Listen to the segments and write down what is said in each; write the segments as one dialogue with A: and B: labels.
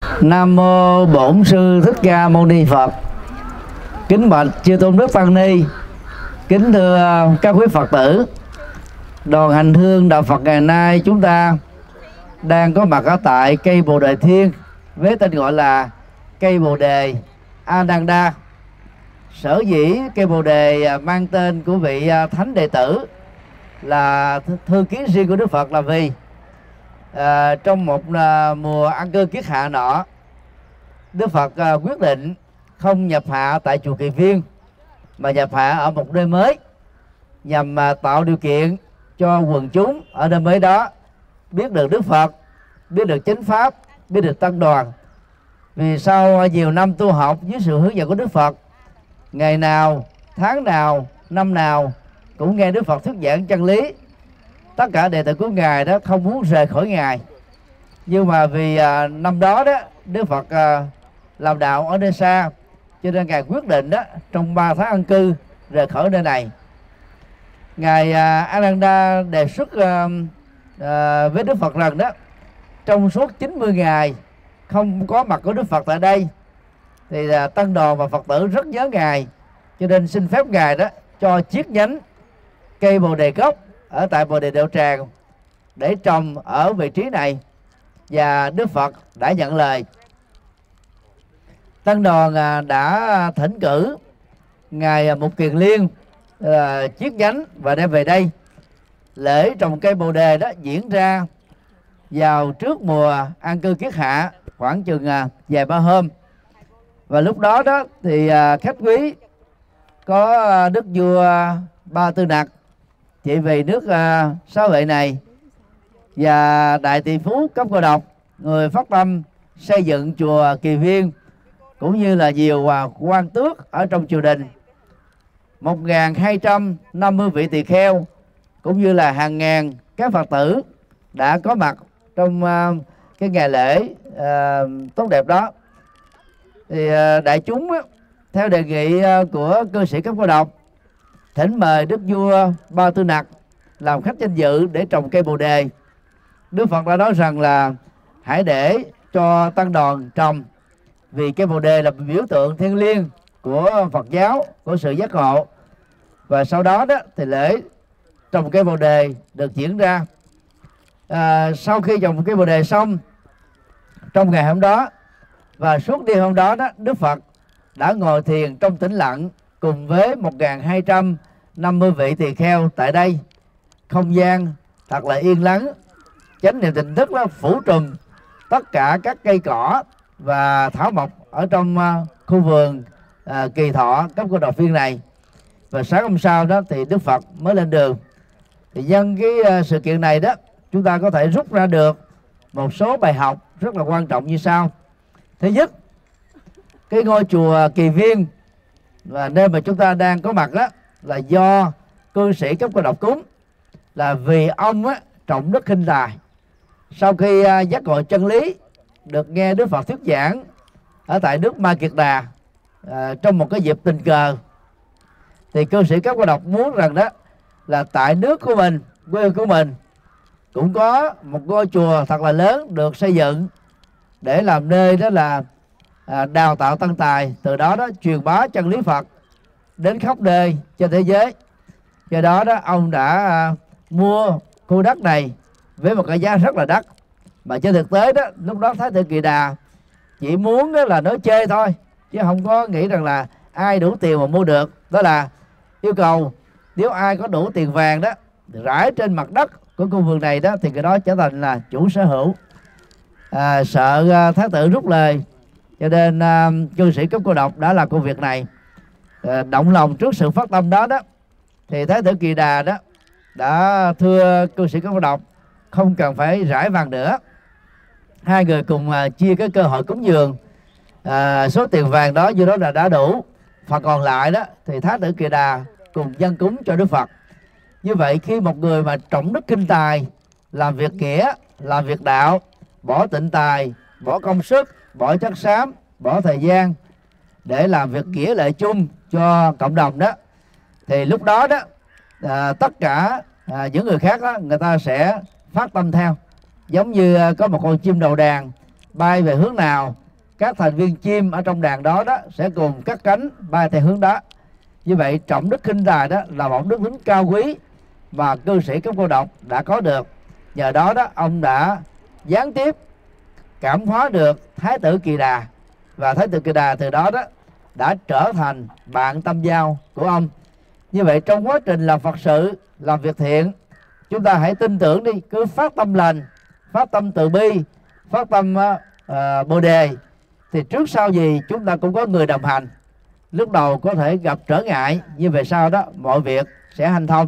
A: Nam mô Bổn Sư Thích Ca Mâu Ni Phật. Kính bạch chư tôn đức tăng ni, kính thưa các quý Phật tử. Đoàn hành hương đạo Phật ngày nay chúng ta đang có mặt ở tại cây Bồ Đề Thiên với tên gọi là cây Bồ Đề Ananda. Sở dĩ cây Bồ Đề mang tên của vị thánh đệ tử là thư ký riêng của Đức Phật là vì trong một mùa an cư kiết hạ nọ, Đức Phật quyết định không nhập hạ tại chùa Kỳ Viên mà nhập hạ ở một nơi mới, nhằm tạo điều kiện cho quần chúng ở nơi mới đó biết được Đức Phật, biết được chánh pháp, biết được tăng đoàn. Vì sau nhiều năm tu học dưới sự hướng dẫn của Đức Phật, ngày nào, tháng nào, năm nào cũng nghe Đức Phật thuyết giảng chân lý, tất cả đệ tử của Ngài đó không muốn rời khỏi Ngài. Nhưng mà vì năm đó đó Đức Phật làm đạo ở nơi xa, cho nên Ngài quyết định đó trong 3 tháng an cư rời khỏi nơi này. Ngài Ananda đề xuất với Đức Phật rằng đó, trong suốt 90 ngày không có mặt của Đức Phật tại đây thì tăng đoàn và Phật tử rất nhớ Ngài, cho nên xin phép Ngài đó cho chiết nhánh cây Bồ Đề gốc ở tại Bồ Đề Đạo Tràng để trồng ở vị trí này, và Đức Phật đã nhận lời. Tăng đoàn đã thỉnh cử Ngài Mục Kiền Liên chiết nhánh và đem về đây. Lễ trồng cây Bồ Đề đó diễn ra vào trước mùa an cư kiết hạ khoảng chừng vài ba hôm, và lúc đó đó thì khách quý có đức vua Ba Tư Nặc, trị vì nước Xá Vệ này, và đại tỷ phú Cấp Cô Độc, người phát tâm xây dựng chùa Kỳ Viên, cũng như là nhiều quan tước ở trong triều đình. 1250 vị tỳ kheo cũng như là hàng ngàn các Phật tử đã có mặt trong cái ngày lễ tốt đẹp đó. Thì đại chúng theo đề nghị của cư sĩ Cấp Cô Độc thỉnh mời đức vua Ba Tư Nặc làm khách danh dự để trồng cây Bồ Đề. Đức Phật đã nói rằng là hãy để cho tăng đoàn trồng, vì cây Bồ Đề là biểu tượng thiêng liêng của Phật giáo, của sự giác ngộ. Và sau đó đó thì lễ trồng cây Bồ Đề được diễn ra. Sau khi trồng cây Bồ Đề xong, trong ngày hôm đó và suốt đêm hôm đó đó, Đức Phật đã ngồi thiền trong tĩnh lặng cùng với 1250 vị tỳ kheo tại đây. Không gian thật là yên lắng, chánh niệm tỉnh thức đó phủ trùm tất cả các cây cỏ và thảo mộc ở trong khu vườn Kỳ Thọ Cấp Cô Độc Viên này. Và sáng hôm sau đó thì Đức Phật mới lên đường. Thì nhân cái sự kiện này đó, chúng ta có thể rút ra được một số bài học rất là quan trọng như sau. Thứ nhất, cái ngôi chùa Kỳ Viên và nơi mà chúng ta đang có mặt đó là do cư sĩ Cấp Cô Độc cúng, là vì ông trọng đức khinh tài. Sau khi giác ngộ chân lý, được nghe Đức Phật thuyết giảng ở tại nước Ma Kiệt Đà trong một cái dịp tình cờ, thì cư sĩ Cấp Cô Độc muốn rằng đó là tại nước của mình, quê của mình cũng có một ngôi chùa thật là lớn được xây dựng để làm nơi đó là đào tạo tăng tài, từ đó đó truyền bá chân lý Phật đến khắp nơi trên thế giới. Do đó đó ông đã mua khu đất này với một cái giá rất là đắt, mà trên thực tế đó lúc đó Thái Tử Kỳ Đà chỉ muốn đó là nói chơi thôi, chứ không có nghĩ rằng là ai đủ tiền mà mua được. Đó là yêu cầu nếu ai có đủ tiền vàng đó rải trên mặt đất của khu vườn này đó thì cái đó trở thành là chủ sở hữu. Sợ Thái tử rút lời, cho nên cư sĩ Cấp Cô Độc đã làm công việc này. Động lòng trước sự phát tâm đó đó, thì Thái tử Kỳ Đà đó đã thưa cư sĩ Cấp Cô Độc không cần phải rải vàng nữa. Hai người cùng chia cái cơ hội cúng dường. Số tiền vàng đó như đó là đã đủ, phần còn lại đó thì Thái tử Kỳ Đà cùng dân cúng cho Đức Phật. Như vậy khi một người mà trọng đức kinh tài, làm việc nghĩa, làm việc đạo, bỏ tịnh tài, bỏ công sức, bỏ chất xám, bỏ thời gian để làm việc nghĩa lợi chung cho cộng đồng đó, thì lúc đó đó tất cả những người khác đó, người ta sẽ phát tâm theo. Giống như có một con chim đầu đàn bay về hướng nào, các thành viên chim ở trong đàn đó sẽ cùng cắt cánh bay theo hướng đó. Như vậy trọng đức khinh tài đó là một đức tính cao quý mà cư sĩ cấp cô độc đã có được. Nhờ đó ông đã gián tiếp cảm hóa được Thái tử Kỳ Đà, và Thái tử Kỳ Đà từ đó đã trở thành bạn tâm giao của ông. Như vậy trong quá trình làm Phật sự, làm việc thiện, chúng ta hãy tin tưởng đi, cứ phát tâm lành, phát tâm từ bi, phát tâm Bồ đề, thì trước sau gì chúng ta cũng có người đồng hành. Lúc đầu có thể gặp trở ngại, nhưng về sau đó mọi việc sẽ hanh thông.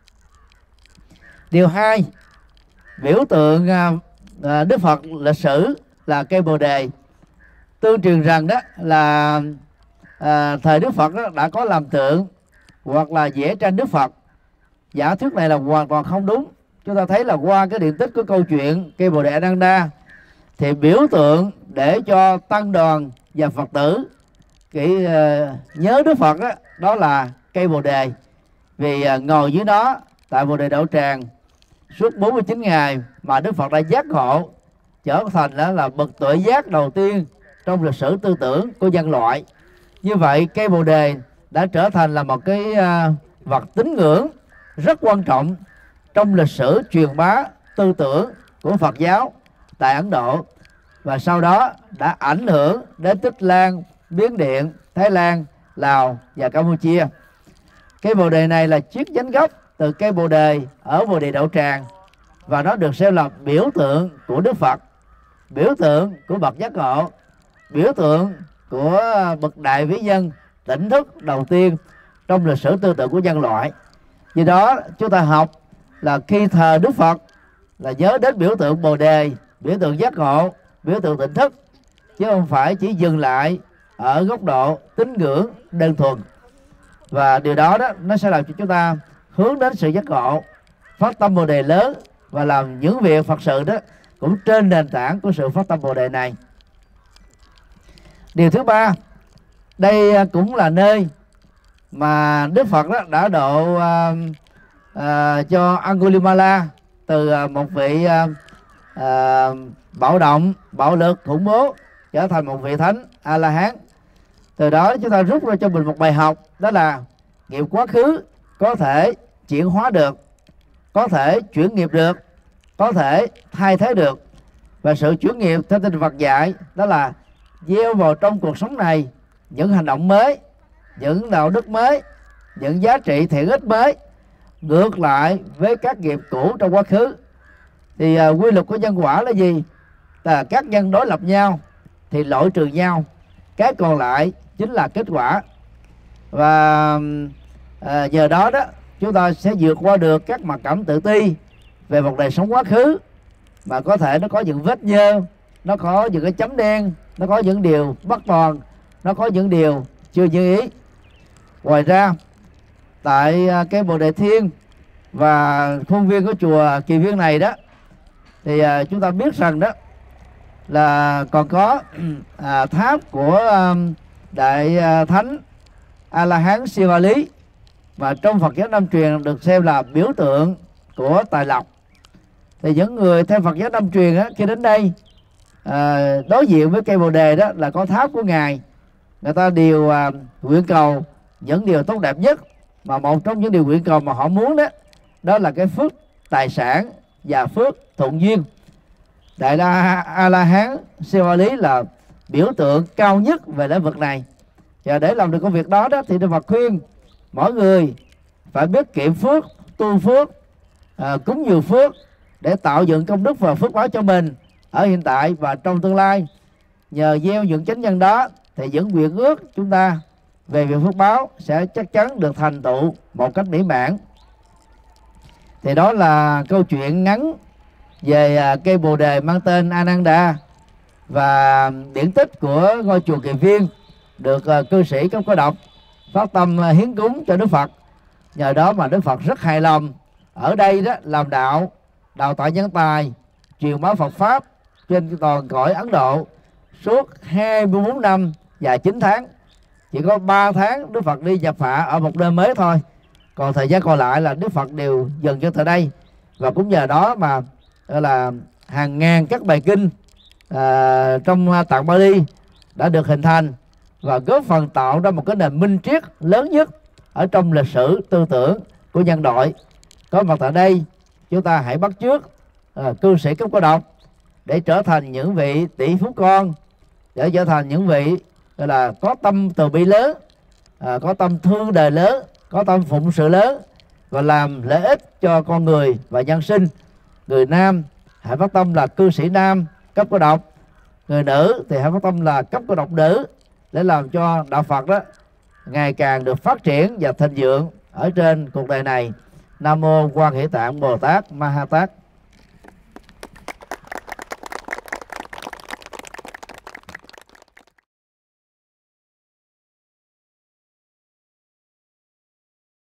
A: Điều 2, biểu tượng Đức Phật lịch sử là cây Bồ đề. Tương truyền rằng đó là thời Đức Phật đã có làm tượng hoặc là vẽ tranh Đức Phật. Giả thuyết này là hoàn toàn không đúng. Chúng ta thấy là qua cái điện tích của câu chuyện cây Bồ đề Ananda, thì biểu tượng để cho tăng đoàn và Phật tử nhớ Đức Phật đó là cây Bồ đề. Vì ngồi dưới đó tại Bồ đề Đạo Tràng suốt 49 ngày mà Đức Phật đã giác ngộ, trở thành là bậc tuệ giác đầu tiên trong lịch sử tư tưởng của nhân loại. Như vậy cây Bồ đề đã trở thành là một cái vật tín ngưỡng rất quan trọng trong lịch sử truyền bá tư tưởng của Phật giáo tại Ấn Độ, và sau đó đã ảnh hưởng đến Tích Lan, Miến Điện, Thái Lan, Lào và Campuchia. Cây Bồ đề này là chiết nhánh gốc từ cây Bồ đề ở Bồ đề Đạo Tràng, và nó được xem là biểu tượng của Đức Phật, biểu tượng của bậc giác ngộ, biểu tượng của bậc đại vĩ nhân tỉnh thức đầu tiên trong lịch sử tư tưởng của nhân loại. Vì đó chúng ta học là khi thờ Đức Phật là nhớ đến biểu tượng Bồ đề, biểu tượng giác ngộ, biểu tượng tỉnh thức, chứ không phải chỉ dừng lại ở góc độ tín ngưỡng đơn thuần. Và điều đó nó sẽ làm cho chúng ta hướng đến sự giác ngộ, phát tâm Bồ đề lớn và làm những việc Phật sự cũng trên nền tảng của sự phát tâm Bồ đề này. Điều thứ 3, đây cũng là nơi mà Đức Phật đã độ cho Angulimala từ một vị bạo động, bạo lực, khủng bố trở thành một vị thánh A-la-hán. Từ đó chúng ta rút ra cho mình một bài học, đó là nghiệp quá khứ có thể chuyển hóa được, có thể chuyển nghiệp được, có thể thay thế được. Và sự chuyển nghiệp theo tinh Phật dạy đó là gieo vào trong cuộc sống này những hành động mới, những đạo đức mới, những giá trị thiện ích mới, ngược lại với các nghiệp cũ trong quá khứ. Thì quy luật của nhân quả là gì? Là các nhân đối lập nhau thì loại trừ nhau, cái còn lại chính là kết quả. Và nhờ đó chúng ta sẽ vượt qua được các mặc cảm tự ti về một đời sống quá khứ, mà có thể nó có những vết nhơ, nó có những cái chấm đen, nó có những điều bất toàn, nó có những điều chưa như ý. Ngoài ra tại cái Bồ đề Thiên và khuôn viên của chùa Kỳ Viên này thì chúng ta biết rằng là còn có tháp của đại thánh A-la-hán Siva Lý, mà trong Phật giáo Nam truyền được xem là biểu tượng của tài lộc. Thì những người theo Phật giáo Nam truyền khi đến đây đối diện với cây Bồ đề là có tháp của ngài, người ta đều nguyện cầu những điều tốt đẹp nhất, mà một trong những điều nguyện cầu mà họ muốn đó là cái phước tài sản và phước thuận duyên. Đại A-la-hán Siva Lý là biểu tượng cao nhất về lĩnh vực này. Và để làm được công việc đó thì Đức Phật khuyên mỗi người phải biết kiệm phước, tu phước, cúng dường phước để tạo dựng công đức và phước báo cho mình ở hiện tại và trong tương lai. Nhờ gieo những chánh nhân đó thì những nguyện ước chúng ta về việc phước báo sẽ chắc chắn được thành tựu một cách mỹ mãn. Thì đó là câu chuyện ngắn về cây Bồ đề mang tên Ananda và điển tích của ngôi chùa Kỳ Viên được cư sĩ cấp có độc phát tâm hiến cúng cho Đức Phật. Nhờ đó mà Đức Phật rất hài lòng ở đây làm đạo, đào tạo nhân tài, truyền bá Phật pháp trên toàn cõi Ấn Độ suốt 24 năm và 9 tháng. Chỉ có 3 tháng Đức Phật đi nhập phạ ở một nơi mới thôi, còn thời gian còn lại là Đức Phật đều dừng chân tại đây. Và cũng nhờ đó mà là hàng ngàn các bài kinh trong tạng Bali đã được hình thành và góp phần tạo ra một cái nền minh triết lớn nhất ở trong lịch sử tư tưởng của nhân loại. Có mặt tại đây, chúng ta hãy bắt chước cư sĩ cấp cô độc để trở thành những vị tỷ phú con, để trở thành những vị gọi là có tâm từ bi lớn, có tâm thương đời lớn, có tâm phụng sự lớn và làm lợi ích cho con người và nhân sinh. Người nam hãy phát tâm là cư sĩ nam cấp cô độc, người nữ thì hãy phát tâm là cấp cô độc nữ, để làm cho đạo Phật đó ngày càng được phát triển và thịnh vượng ở trên cuộc đời này. Nam mô Quan Hệ Tạng Bồ Tát Ma Ha Tát.